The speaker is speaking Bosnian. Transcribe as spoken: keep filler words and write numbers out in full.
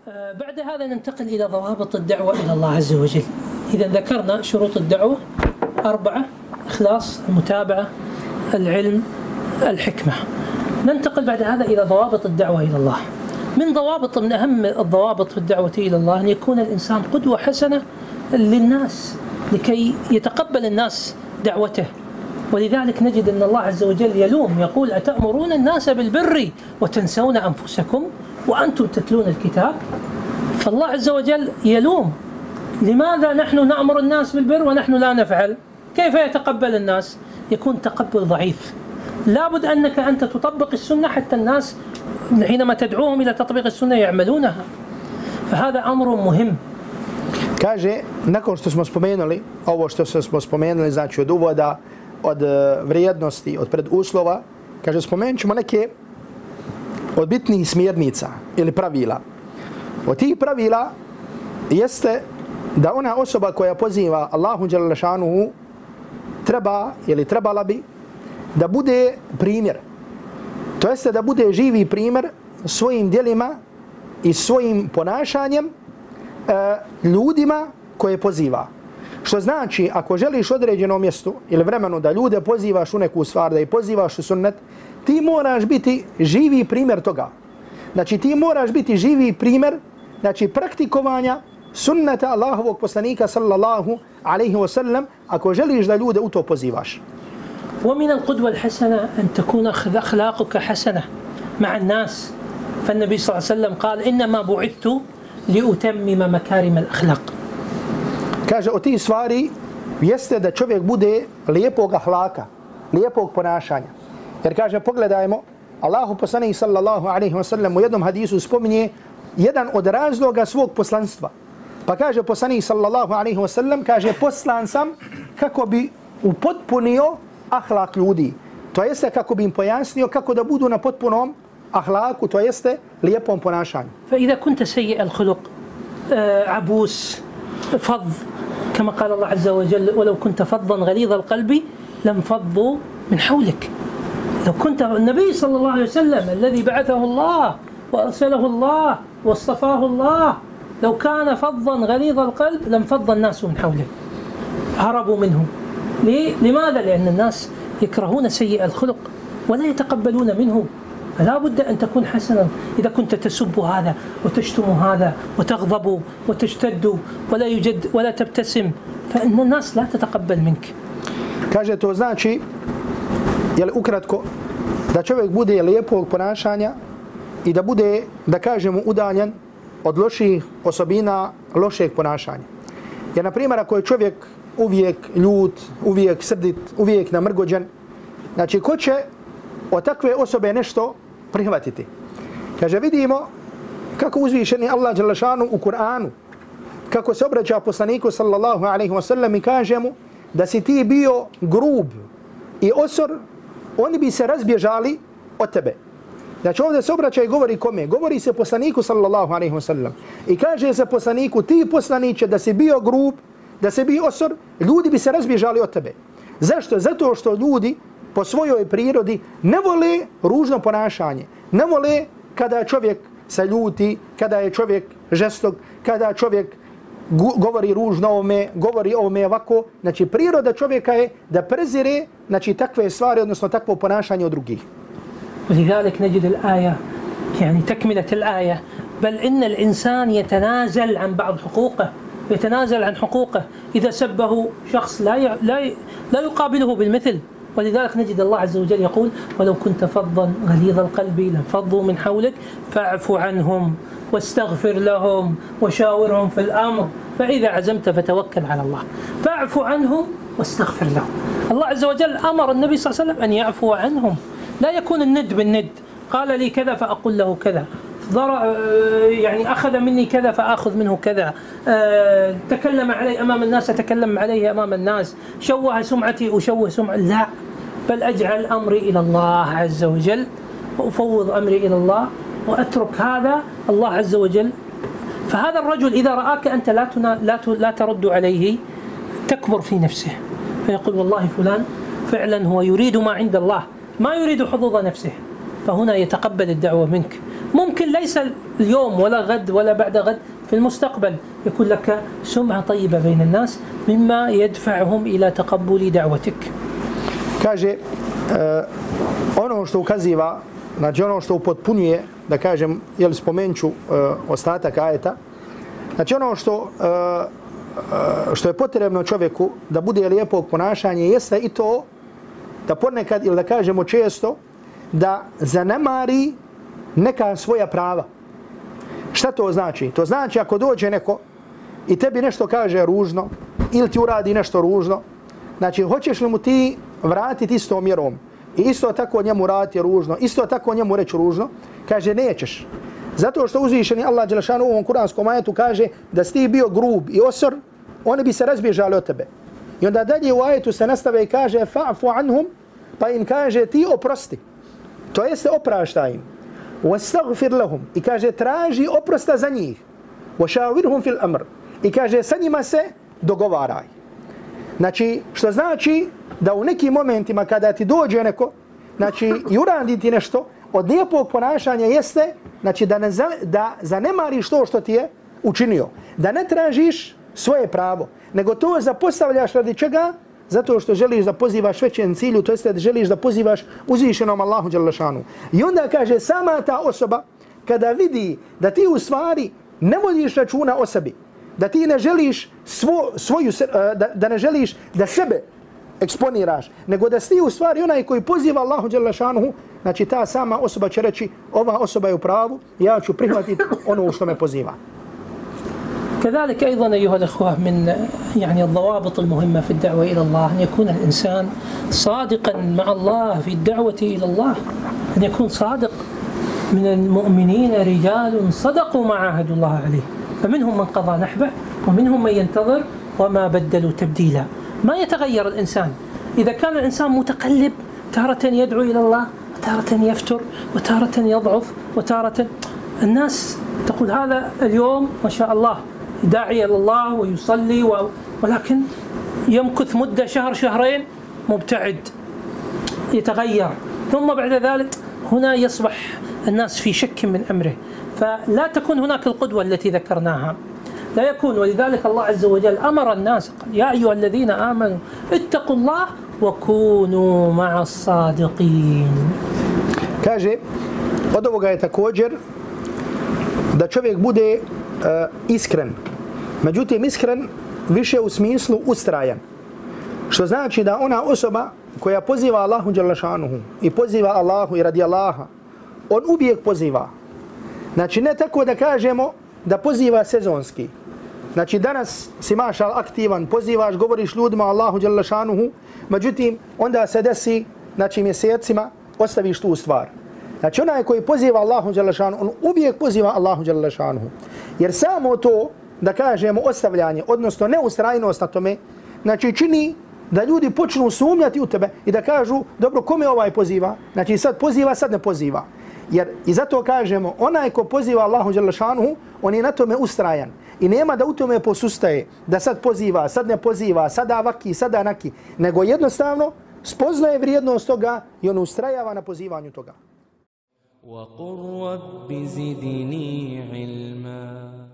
بعد هذا ننتقل إلى ضوابط الدعوة إلى الله عز وجل. إذا ذكرنا شروط الدعوة أربعة: إخلاص، المتابعة، العلم، الحكمة. ننتقل بعد هذا إلى ضوابط الدعوة إلى الله. من ضوابط من أهم الضوابط في الدعوة إلى الله أن يكون الإنسان قدوة حسنة للناس لكي يتقبل الناس دعوته. ولذلك نجد أن الله عز وجل يلوم، يقول: أتأمرون الناس بالبر وتنسون أنفسكم وأنتم تتلون الكتاب. فالله عز وجل يلوم: لماذا نحن نأمر الناس بالبر ونحن لا نفعل؟ كيف يتقبل الناس؟ يكون تقبل ضعيف. لابد أنك أنت تطبق السنة حتى الناس حينما تدعوهم إلى تطبيق السنة يعملونها. فهذا أمر مهم. Kaže, nakon što smo spomenuli ovo što smo spomenuli, znači od uvoda, od vrijednosti, od preduslova, kaže, spomenut ćemo neke od bitnih smjernica ili pravila. Od tih pravila jeste da ona osoba koja poziva Allahu dželle šanuhu treba ili trebala bi da bude primjer. To jeste da bude živi primjer svojim djelima i svojim ponašanjem e, ljudima koje poziva. Što znači, ako želiš određeno mjestu ili vremenu da ljude pozivaš u neku stvar, da ih pozivaš u sunnet, ti moraš biti živi primjer toga. Znači, ti moraš biti živi primjer, znači, praktikovanja sunneta Allahovog poslanika sallallahu alaihi wa sallam, ako želiš da ljude u to pozivaš. ومن القدوة الحسنة أن تكون أخلاقك حسنة مع الناس. فالنبي صلى الله عليه وسلم قال: إنما بعثت لأتمم مكارم الأخلاق. Kaže, od tih stvari jeste da čovjek bude lijepog ahlaka, lijepog ponašanja. Jer kaže, pogledajmo, Allahu poslanik sallallahu alaihi wa sallam u jednom hadisu spominje jedan od razloga svog poslanstva. Pa kaže poslanik sallallahu alaihi wa sallam, kaže, poslan sam kako bi upotpunio ahlak ljudi. To jeste kako bi im pojasnio kako da budu na potpunom ahlaku, to jeste lijepom ponašanju. فإذا كنت سيء الخلق عبوس فظ كما قال الله عز وجل: ولو كنت فظا غليظ القلب لانفضوا من حولك. لو كنت النبي صلى الله عليه وسلم الذي بعثه الله وأرسله الله واصطفاه الله، لو كان فظا غليظ القلب لانفض الناس من حوله، هربوا منه. لماذا؟ لأن الناس يكرهون سيء الخلق ولا يتقبلون منه. فلا بد أن تكون حسنا. إذا كنت تسب هذا وتشتم هذا وتغضب وتشتد ولا يوجد ولا تبتسم، فإن الناس لا تتقبل منك. Kaže, to znači, jel ukratko, da čovjek bude lijepog ponašanja i da bude, da kažemo, udaljen od loših osobina, lošeg ponašanja. Jer, na primjer, ako je čovjek uvijek ljut, uvijek srdit, uvijek namrgođen, znači, ko će od takve osobe nešto prihvatiti? Kaže, vidimo kako uzvišeni Allah dželle šanuhu u Kur'anu, kako se obraća poslaniku sallallahu alaihi wa sallam i kaže mu da si ti bio grub i osor, oni bi se razbježali od tebe. Znači, ovdje se obraća i govori kome? Govori se poslaniku sallallahu alaihi wa sallam. I kaže se poslaniku: ti poslaniće, da si bio grub, da si bio osor, ljudi bi se razbježali od tebe. Zašto? Zato što ljudi po svojoj prirodi ne vole ružno ponašanje. Ne vole kada čovjek se ljuti, kada je čovjek žestok, kada čovjek govori ružno ovome, govori ovome ovako. Znači, priroda čovjeka je da prezire, znači, takve stvari, odnosno takvo ponašanje od drugih. ولذلك نجد الآية يعني تكملة الآية: بل إن الإنسان يتنازل عن بعض حقوقه يتنازل عن حقوقه إذا سبه شخص لا لا لا يقابله بالمثل. ولذلك نجد الله عز وجل يقول: ولو كنت فظا غليظ القلب لانفضوا من حولك فاعف عنهم واستغفر لهم وشاورهم في الأمر فإذا عزمت فتوكل على الله. فاعف عنهم واستغفر لهم. الله عز وجل أمر النبي صلى الله عليه وسلم أن يعفو عنهم. لا يكون الند بالند، قال لي كذا فأقول له كذا، يعني أخذ مني كذا فأخذ منه كذا، تكلم علي أمام الناس أتكلم عليه أمام الناس، شوه سمعتي أشوه سمعة. لا، بل أجعل أمري إلى الله عز وجل وأفوض أمري إلى الله وأترك هذا الله عز وجل. فهذا الرجل إذا رآك أنت لا لا لا ترد عليه تكبر في نفسه، فيقول: والله فلان فعلا هو يريد ما عند الله، ما يريد حظوظ نفسه. فهنا يتقبل الدعوة منك ممكن ليس اليوم ولا غد ولا بعد غد، في المستقبل يكون لك سمعة طيبة بين الناس مما يدفعهم إلى تقبل دعوتك. Kaže, uh, ono što ukaziva, znači ono što upotpunjuje, da kažem, jel spomenut ću uh, ostatak ajeta, znači ono što, uh, uh, što je potrebno čovjeku da bude lijepog ponašanja jeste i to da ponekad, ili da kažemo često, da zanemari neka svoja prava. Šta to znači? To znači ako dođe neko i tebi nešto kaže ružno ili ti uradi nešto ružno, znači hoćeš li mu ti vratiti istom mjerom i isto tako njemu raditi ružno, isto tako njemu reći ružno, kaže nećeš. Zato što uzvišeni Allah dželešanu u ovom kuranskom ajetu kaže da si ti bio grub i osor, oni bi se razbježali od tebe. I onda dalje u ajetu se nastave i kaže fa'fu anhum, pa im kaže ti oprosti. To jeste opraštaj im. وَاسْتَغْفِرْ لَهُمْ i kaže traži oprosta za njih. وَشَاوِرْهُمْ فِي الْأَمْرِ i kaže sa njima se dogovaraj. Znači, što znači da u nekim momentima kada ti dođe neko, znači i uradi ti nešto, od lijepog ponašanja jeste, znači da, ne za, da zanemariš to što ti je učinio. Da ne tražiš svoje pravo, nego to zapostavljaš radi čega? Zato što želiš da pozivaš većem cilju, to jeste da želiš da pozivaš uzvišenom Allahu dželle šanu. I onda kaže sama ta osoba kada vidi da ti u stvari ne vodiš računa o sebi, da ti ne želiš svo, svoju, da, da ne želiš da sebe eksponiraš, nego da si ti u stvari onaj koji poziva Allahu dželle šanu, znači ta sama osoba će reći ova osoba je u pravu, ja ću prihvatiti ono što me poziva. كذلك أيضا أيها الأخوة من يعني الضوابط المهمة في الدعوة إلى الله أن يكون الإنسان صادقا مع الله في الدعوة إلى الله، أن يكون صادق. من المؤمنين رجال صدقوا ما عاهدوا الله عليه، فمنهم من قضى نحبه ومنهم من ينتظر وما بدلوا تبديلا. ما يتغير الإنسان. إذا كان الإنسان متقلب تارة يدعو إلى الله وتارة يفتر وتارة يضعف وتارة الناس تقول هذا اليوم ما شاء الله داعي إلى الله ويصلي و... ولكن يمكث مدة شهر شهرين مبتعد، يتغير، ثم بعد ذلك هنا يصبح الناس في شك من أمره. فلا تكون هناك القدوة التي ذكرناها، لا يكون. ولذلك الله عز وجل أمر الناس قال يا أيها الذين آمنوا اتقوا الله وكونوا مع الصادقين. Kaže, od ovoga je također da čovjek bude uh, iskren. Međutim, iskren više u smislu ustrajan. Što znači da ona osoba koja poziva Allahu dželle šanuhu i poziva Allahu i radi Allaha, on uvijek poziva. Znači ne tako da kažemo da poziva sezonski. Znači danas si mašal aktivan, pozivaš, govoriš ljudima Allahu dželle šanuhu, međutim onda se desi, znači mjesecima ostaviš tu stvar. Znači onaj koji poziva Allahu dželle šanuhu, on uvijek poziva Allahu dželle šanuhu. Jer samo to, da kažemo, ostavljanje, odnosno neustrajnost na tome, znači čini da ljudi počnu sumnjati u tebe i da kažu, dobro, kome ovaj poziva? Znači sad poziva, sad ne poziva. Jer i zato kažemo, onaj ko poziva Allahu dželle šanuhu, on je na tome ustrajan. I nema da u tome posustaje, da sad poziva, sad ne poziva, sada vaki, sada naki, nego jednostavno spoznaje vrijednost toga i on ustrajava na pozivanju toga. وَقُلْ رَبِّ زِدْنِي عِلْمًا